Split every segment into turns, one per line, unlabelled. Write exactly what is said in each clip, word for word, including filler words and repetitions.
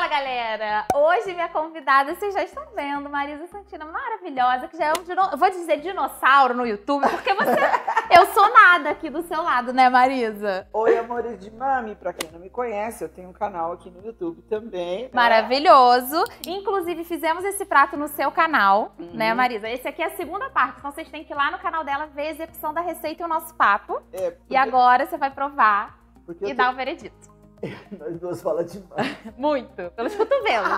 Fala, galera! Hoje minha convidada, vocês já estão vendo, Marisa Santina, maravilhosa, que já é um dino... eu vou dizer dinossauro no YouTube, porque você... eu sou nada aqui do seu lado, né, Marisa?
Oi, amores de mami, pra quem não me conhece, eu tenho um canal aqui no YouTube também. Né?
Maravilhoso! Inclusive, fizemos esse prato no seu canal,
uhum.
né, Marisa? Esse aqui é a segunda parte, então vocês têm que ir lá no canal dela ver a execução da receita e o nosso papo.
É, porque...
E agora você vai provar
porque
e
eu
dar
tenho...
o veredito.
Nós duas falamos demais.
Muito, pelos cotovelos.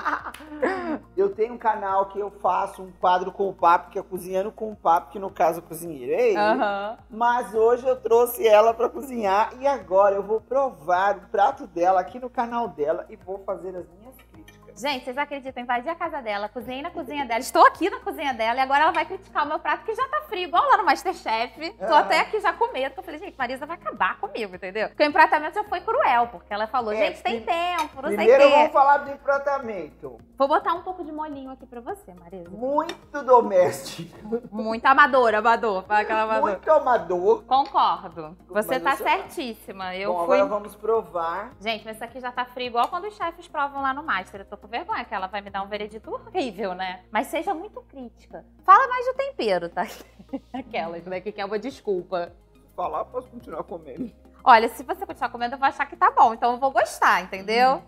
Eu tenho um canal que eu faço um quadro com o papo, que é Cozinhando com o Papo, que no caso é cozinheiro é ele.
Uhum.
Mas hoje eu trouxe ela pra cozinhar e agora eu vou provar o prato dela aqui no canal dela e vou fazer as minhas críticas.
Gente, vocês acreditam? Invadi a casa dela, cozinhei na cozinha dela, estou aqui na cozinha dela e agora ela vai criticar o meu prato que já tá frio, igual lá no Masterchef. Tô
Ah.
até aqui já com medo, porque eu falei, gente, Marisa vai acabar comigo, entendeu? Porque o empratamento já foi cruel, porque ela falou,
É,
gente, tem tempo, não sei o
Primeiro
quê.
vamos falar do empratamento.
Vou botar um pouco de molhinho aqui pra você, Marisa.
Muito doméstico.
Muito amador, amador. Fala aquela amador.
Muito amador.
Concordo. Você
Mas
tá
você-
certíssima. Eu
Bom,
fui...
agora vamos provar.
Gente, mas isso aqui já tá frio, igual quando os chefes provam lá no Master. Eu tô com vergonha que ela vai me dar um veredito horrível, né? Mas seja muito crítica. Fala mais do tempero, tá? Aquelas, né? Que quer uma desculpa.
Se falar, posso continuar comendo.
Olha, se você continuar comendo, eu vou achar que tá bom. Então eu vou gostar, entendeu?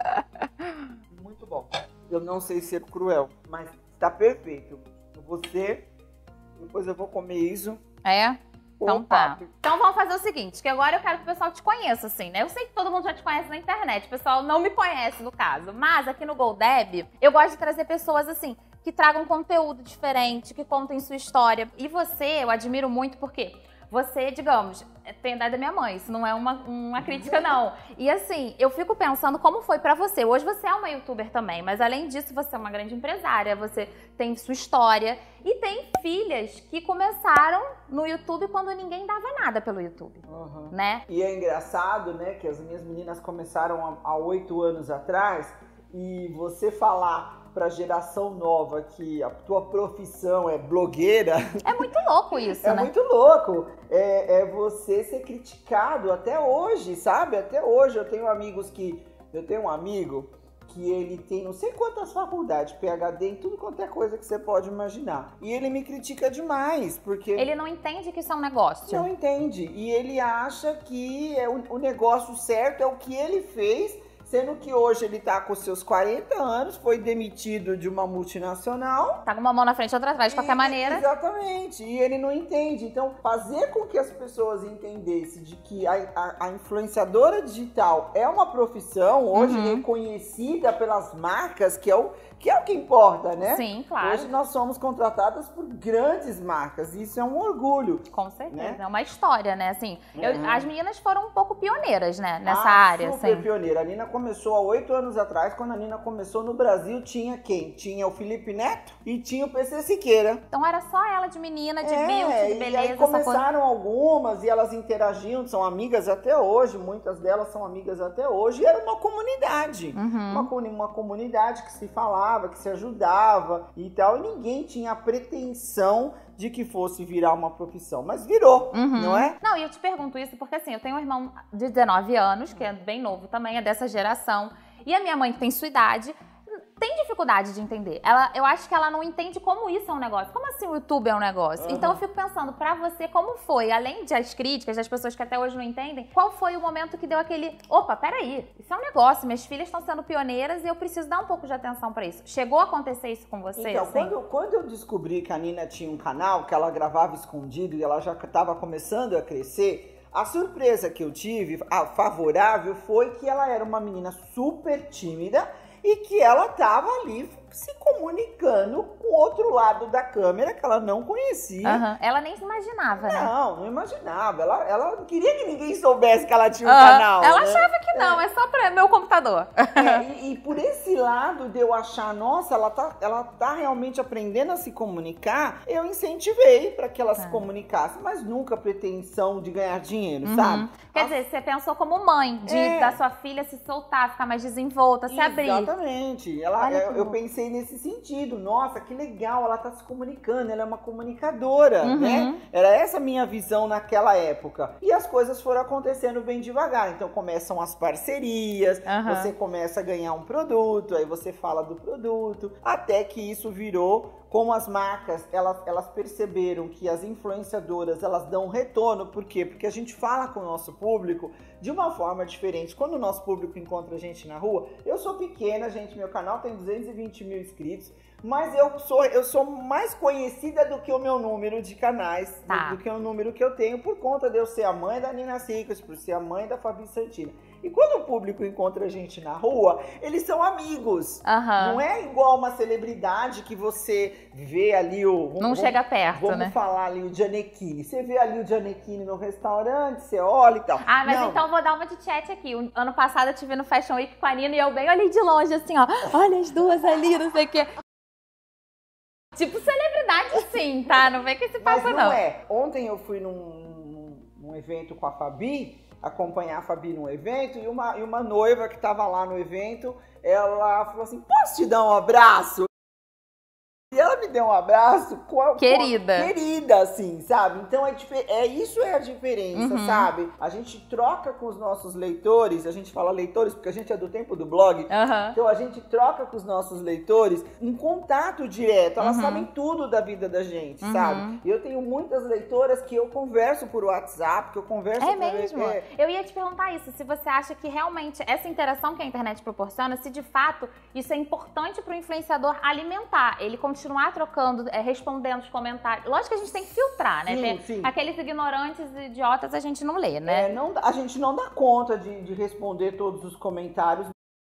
Muito bom. Eu não sei ser cruel, mas tá perfeito. Você, depois eu vou comer isso.
É?
com
Então
o
tá.
papo.
Então vamos fazer o seguinte, que agora eu quero que o pessoal te conheça, assim, né? Eu sei que todo mundo já te conhece na internet, o pessoal não me conhece, no caso. Mas aqui no GoDeb, eu gosto de trazer pessoas, assim, que tragam conteúdo diferente, que contem sua história. E você, eu admiro muito, porque você, digamos, tem a idade da minha mãe, isso não é uma, uma crítica, não. E assim, eu fico pensando como foi pra você. Hoje você é uma youtuber também, mas além disso, você é uma grande empresária, você tem sua história e tem filhas que começaram no YouTube quando ninguém dava nada pelo YouTube,
Uhum.
né?
E é engraçado, né, que as minhas meninas começaram há oito anos atrás e você falar pra geração nova que a tua profissão é blogueira...
É muito louco isso,
É
né?
muito louco. É, é você ser criticado até hoje, sabe? Até hoje eu tenho amigos que... Eu tenho um amigo que ele tem não sei quantas faculdades, P H D em tudo quanto é coisa que você pode imaginar. E ele me critica demais, porque...
Ele não entende que isso é um negócio.
Não entende. E ele acha que é o, o negócio certo é o que ele fez, sendo que hoje ele tá com seus quarenta anos, foi demitido de uma multinacional.
Tá com uma mão na frente e outra atrás, de qualquer
E-
maneira.
Exatamente. E ele não entende. Então, fazer com que as pessoas entendessem de que a, a- a influenciadora digital é uma profissão hoje
Uhum.
reconhecida pelas marcas, que é o que, é o que importa, né?
Sim, claro.
Hoje nós somos contratadas por grandes marcas. E isso é um orgulho.
Com certeza,
Né?
é uma história, né? Assim, eu-
Uhum.
as meninas foram um pouco pioneiras, né? Nessa
Ah,
área,
super
assim.
pioneira. A Nina começou há oito anos atrás. Quando a Nina começou no Brasil, tinha quem? Tinha o Felipe Neto e tinha o P C Siqueira.
Então era só ela de menina, de
É,
build, de
e aí
beleza, essa coisa.
começaram algumas e elas interagiam, são amigas até hoje, muitas delas são amigas até hoje, e era uma comunidade.
Uhum.
Uma, comuni- uma comunidade que se falava, que se ajudava e tal, e ninguém tinha a pretensão de que fosse virar uma profissão, mas virou,
Uhum.
não é?
Não, e eu te pergunto isso porque assim, eu tenho um irmão de dezenove anos, que é bem novo também, é dessa geração, e a minha mãe, que tem sua idade, tem dificuldade de entender. Ela, eu acho que ela não entende como isso é um negócio. Como assim o YouTube é um negócio?
Uhum.
Então eu fico pensando, pra você, como foi? Além das críticas, das pessoas que até hoje não entendem, qual foi o momento que deu aquele... Opa, peraí, isso é um negócio, minhas filhas estão sendo pioneiras e eu preciso dar um pouco de atenção pra isso. Chegou a acontecer isso com você?
Então,
assim?
quando, quando eu descobri que a Nina tinha um canal, que ela gravava escondido e ela já estava começando a crescer, a surpresa que eu tive, a favorável, foi que ela era uma menina super tímida e que ela tava ali se comunicando com o outro lado da câmera que ela não conhecia.
Aham. Ela nem se imaginava, né?
Não, não imaginava. Ela, ela não queria que ninguém soubesse que ela tinha um
Ah,
canal.
ela
né?
achava que não, é, só pra meu computador.
É, e, e por esse lado de eu achar, nossa, ela tá, ela tá realmente aprendendo a se comunicar, eu incentivei para que ela se
Tá.
comunicasse, mas nunca pretensão de ganhar dinheiro,
Uhum.
sabe?
Quer
A-
dizer, você pensou como mãe, de
É.
da sua filha se soltar, ficar mais desenvolta, se abrir.
Exatamente. Ela,
Olha que
eu, eu
louco.
pensei pensei nesse sentido. Nossa, que legal, ela tá se comunicando, ela é uma comunicadora,
Uhum.
né? Era essa a minha visão naquela época. E as coisas foram acontecendo bem devagar. Então começam as parcerias,
Uhum.
você começa a ganhar um produto, aí você fala do produto, até que isso virou, como as marcas, elas, elas perceberam que as influenciadoras, elas dão retorno. Por quê? Porque a gente fala com o nosso público de uma forma diferente. Quando o nosso público encontra a gente na rua, eu sou pequena, gente, meu canal tem duzentos e vinte mil inscritos, mas eu sou, eu sou mais conhecida do que o meu número de canais,
Tá.
do, do que o número que eu tenho, por conta de eu ser a mãe da Nina Secrets, por ser a mãe da Fabi Santina. E quando o público encontra a gente na rua, eles são amigos.
Uhum.
Não é igual uma celebridade que você vê ali o...
Não
vamos,
chega perto,
vamos
né?
falar ali o Gianecchini. Você vê ali o Gianecchini no restaurante, você olha e tal.
Ah, mas
Não.
então vou dar uma de chat aqui. O ano passado eu tive no Fashion Week com a Nina e eu bem olhei de longe, assim, ó. Olha as duas ali, não sei o quê. Tipo celebridade, sim, tá? Não vem com esse papo,
Mas
não.
não é. Ontem eu fui num, num, num evento com a Fabi, acompanhar a Fabi num evento, e uma, e uma noiva que tava lá no evento, ela falou assim, posso te dar um abraço? E ela me deu um abraço com a,
Querida.
Com a, querida, assim, sabe? Então é, é isso é a diferença,
Uhum.
sabe? A gente troca com os nossos leitores, a gente fala leitores porque a gente é do tempo do blog,
Uhum.
então a gente troca com os nossos leitores um contato direto, elas
Uhum.
sabem tudo da vida da gente,
Uhum.
sabe? E eu tenho muitas leitoras que eu converso por WhatsApp, que eu converso...
É
por-
mesmo?
é,
Eu ia te perguntar isso, se você acha que realmente essa interação que a internet proporciona, se de fato isso é importante para o influenciador alimentar, ele continuar trocando, é, respondendo os comentários. Lógico que a gente tem que filtrar, né?
Sim,
Tem
sim.
aqueles ignorantes e idiotas a gente não lê, né?
É, não, dá- a gente não dá conta de, de responder todos os comentários.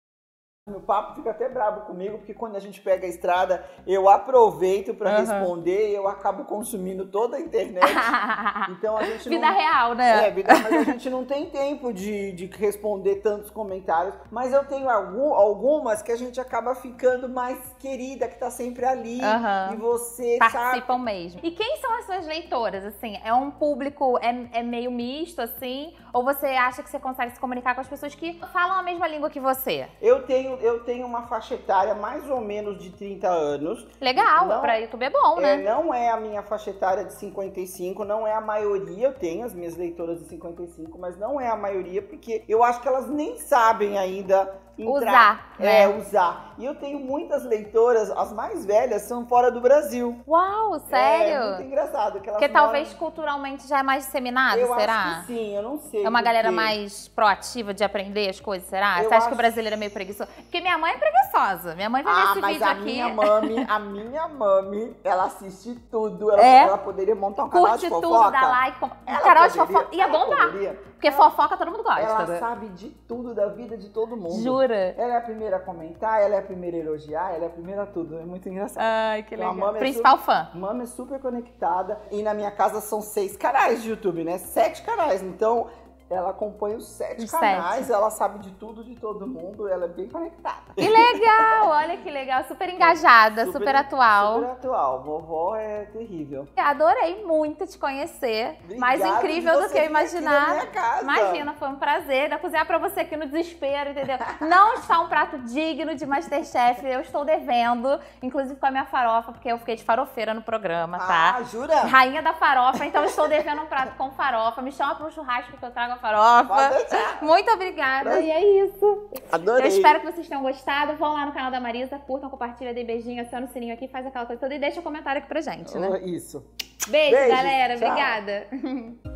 Meu papo fica até brabo comigo, porque quando a gente pega a estrada, eu aproveito para
Uhum.
responder e eu acabo consumindo toda a internet. Então a gente
Vida
não...
real, né?
É, vida, mas a gente não tem tempo de, de responder tantos comentários. Mas eu tenho algum, algumas que a gente acaba ficando mais querida, que tá sempre ali.
Uhum.
E você sabe...
Participam mesmo. E quem são as suas leitoras, assim? É um público, é, é meio misto, assim? Ou você acha que você consegue se comunicar com as pessoas que falam a mesma língua que você?
Eu tenho, eu tenho uma faixa etária mais ou menos de trinta anos.
Legal,
Não-
pra YouTube é bom,
É,
né?
não é a minha faixa etária de cinquenta e cinco, não é a maioria. Eu tenho as minhas leitoras de cinquenta e cinco, mas não é a maioria, porque eu acho que elas nem sabem ainda entrar,
Usar, né?
É, usar. E eu tenho muitas leitoras, as mais velhas são fora do Brasil.
Uau,
É
sério?
muito engraçado. Que elas
Porque
moram-
talvez culturalmente já é mais disseminado,
eu
será?
acho que sim, eu não sei.
É uma galera
porque-
mais proativa de aprender as coisas, será?
Eu
Você acha que
acho-
o brasileiro é meio preguiçoso? Porque minha mãe é preguiçosa. Minha mãe vai ver
Ah,
esse
mas
vídeo
a
aqui.
minha mami, a minha mami, ela assiste tudo. Ela,
É?
ela poderia montar um canal
Curte
de
tudo,
fofoca.
dá like. Com...
Ela
Canal de
poderia-
fofoca. Ia
ela
bombar.
poderia.
Porque fofoca todo mundo gosta.
Ela
né?
sabe de tudo da vida de todo mundo.
Jura?
Ela é a primeira a comentar, ela é a primeira a elogiar, ela é a primeira a tudo. É muito engraçado.
Ai, que
Então, a
legal.
mami é
Principal fã.
Mama é super conectada. E na minha casa são seis canais de YouTube, né? Sete canais. Então, ela acompanha os sete
Os
canais.
sete.
Ela sabe de tudo de todo mundo. Ela é bem conectada.
Que legal! Olha que legal. Super engajada, super, atual.
Super atual. Vovó é terrível.
Adorei muito te conhecer. Mais
Obrigado
incrível
de
do
você
que eu
vir aqui na
imaginava.
minha casa.
Imagina, foi um prazer. Ainda cozinhar pra você aqui no desespero, entendeu? Não está um prato digno de Masterchef. Eu estou devendo, inclusive com a minha farofa, porque eu fiquei de farofeira no programa, tá?
Ah, jura?
Rainha da farofa, então eu estou devendo um prato com farofa. Me chama para um churrasco que eu trago a farofa.
Pode deixar.
Muito obrigada. E é isso.
Adorei.
Eu espero que vocês tenham gostado. Vão lá no canal da Marisa, curtam, compartilham, dê beijinho, aciona o sininho aqui, faz aquela coisa toda e deixa um comentário aqui pra gente, né?
Isso.
Beijo,
Beijo,
galera.
tchau.
Obrigada.